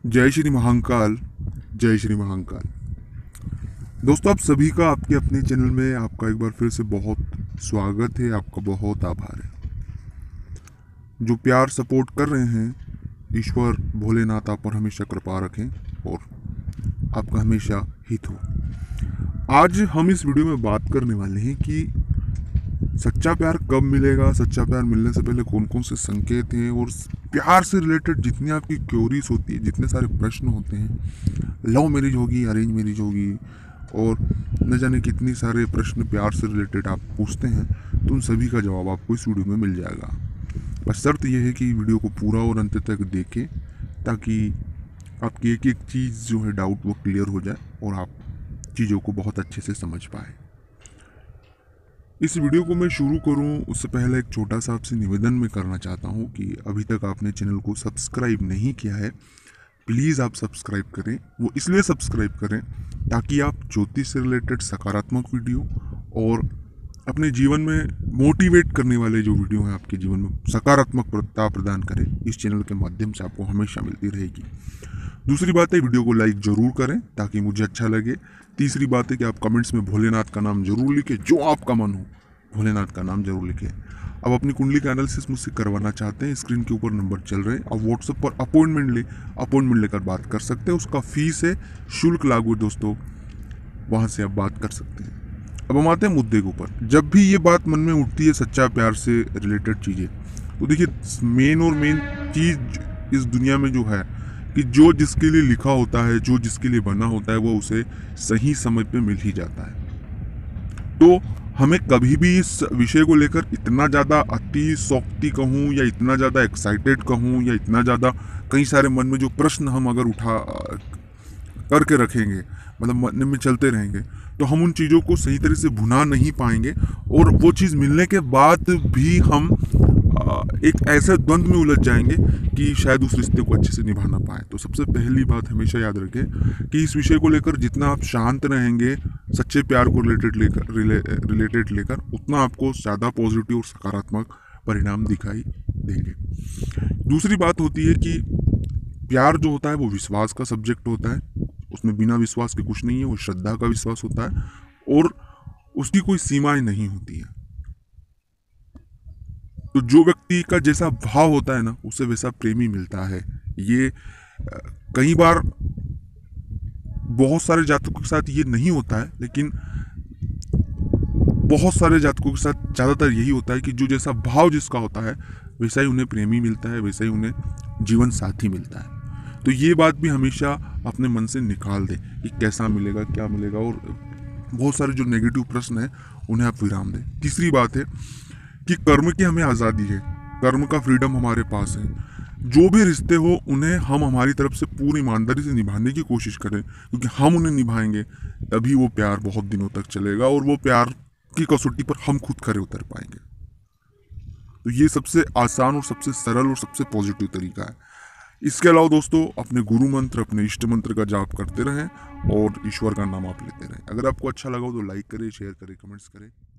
जय श्री महाकाल। जय श्री महाकाल। दोस्तों, आप सभी का आपके अपने चैनल में आपका एक बार फिर से बहुत स्वागत है। आपका बहुत आभार है। जो प्यार सपोर्ट कर रहे हैं, ईश्वर भोलेनाथ आप पर हमेशा कृपा रखें और आपका हमेशा हित हो। आज हम इस वीडियो में बात करने वाले हैं कि सच्चा प्यार कब मिलेगा, सच्चा प्यार मिलने से पहले कौन कौन से संकेत हैं, और प्यार से रिलेटेड जितनी आपकी क्योरीज होती है, जितने सारे प्रश्न होते हैं, लव मैरिज होगी, अरेंज मैरिज होगी, और न जाने कितनी सारे प्रश्न प्यार से रिलेटेड आप पूछते हैं, तो उन सभी का जवाब आपको इस वीडियो में मिल जाएगा। बस शर्त यह है कि वीडियो को पूरा और अंत तक देखें, ताकि आपकी एक एक चीज़ जो है डाउट वो क्लियर हो जाए और आप चीज़ों को बहुत अच्छे से समझ पाए। इस वीडियो को मैं शुरू करूं उससे पहले एक छोटा सा आपसे निवेदन मैं करना चाहता हूं कि अभी तक आपने चैनल को सब्सक्राइब नहीं किया है, प्लीज़ आप सब्सक्राइब करें। वो इसलिए सब्सक्राइब करें ताकि आप ज्योतिष से रिलेटेड सकारात्मक वीडियो और अपने जीवन में मोटिवेट करने वाले जो वीडियो हैं आपके जीवन में सकारात्मकता प्रदान करें, इस चैनल के माध्यम से आपको हमेशा मिलती रहेगी। दूसरी बात है, वीडियो को लाइक जरूर करें ताकि मुझे अच्छा लगे। तीसरी बात है कि आप कमेंट्स में भोलेनाथ का नाम जरूर लिखें, जो आपका मन हो भोलेनाथ का नाम जरूर लिखें। अब अपनी कुंडली का एनालिसिस मुझसे करवाना चाहते हैं, स्क्रीन के ऊपर नंबर चल रहे हैं, आप व्हाट्सएप पर अपॉइंटमेंट लेकर बात कर सकते हैं। उसका फीस है, शुल्क लागू है दोस्तों, वहाँ से आप बात कर सकते हैं। अब हम आते हैं मुद्दे के ऊपर। जब भी ये बात मन में उठती है सच्चा प्यार से रिलेटेड चीज़ें, तो देखिए मेन चीज़ इस दुनिया में जो है कि जो जिसके लिए लिखा होता है, जो जिसके लिए बना होता है, वो उसे सही समय पे मिल ही जाता है। तो हमें कभी भी इस विषय को लेकर इतना ज़्यादा अतिशयोक्ति कहूँ, या इतना ज़्यादा एक्साइटेड कहूँ, या इतना ज़्यादा कई सारे मन में जो प्रश्न हम अगर उठा करके रखेंगे, मतलब मन में चलते रहेंगे, तो हम उन चीज़ों को सही तरह से भुना नहीं पाएंगे, और वो चीज़ मिलने के बाद भी हम एक ऐसे द्वंद्व में उलझ जाएंगे कि शायद उस रिश्ते को अच्छे से निभा ना पाए। तो सबसे पहली बात हमेशा याद रखें कि इस विषय को लेकर जितना आप शांत रहेंगे, सच्चे प्यार को रिलेटेड लेकर, उतना आपको ज़्यादा पॉजिटिव और सकारात्मक परिणाम दिखाई देंगे। दूसरी बात होती है कि प्यार जो होता है वो विश्वास का सब्जेक्ट होता है, उसमें बिना विश्वास के कुछ नहीं है, वो श्रद्धा का विश्वास होता है, और उसकी कोई सीमाएं नहीं होती है। तो जो व्यक्ति का जैसा भाव होता है ना, उसे वैसा प्रेमी मिलता है। ये कई बार बहुत सारे जातकों के साथ ये नहीं होता है, लेकिन बहुत सारे जातकों के साथ ज़्यादातर यही होता है कि जो जैसा भाव जिसका होता है, वैसा ही उन्हें प्रेमी मिलता है, वैसा ही उन्हें जीवन साथी मिलता है। तो ये बात भी हमेशा अपने मन से निकाल दें कि कैसा मिलेगा, क्या मिलेगा, और बहुत सारे जो नेगेटिव प्रश्न हैं उन्हें आप विराम दें। तीसरी बात है कि कर्म की हमें आज़ादी है, कर्म का फ्रीडम हमारे पास है। जो भी रिश्ते हो उन्हें हम हमारी तरफ से पूरी ईमानदारी से निभाने की कोशिश करें, क्योंकि हम उन्हें निभाएंगे तभी वो प्यार बहुत दिनों तक चलेगा, और वो प्यार की कसौटी पर हम खुद खरे उतर पाएंगे। तो ये सबसे आसान और सबसे सरल और सबसे पॉजिटिव तरीका है। इसके अलावा दोस्तों, अपने गुरु मंत्र, अपने इष्ट मंत्र का जाप करते रहें और ईश्वर का नाम आप लेते रहें। अगर आपको अच्छा लगा हो तो लाइक करें, शेयर करें, कमेंट्स करें।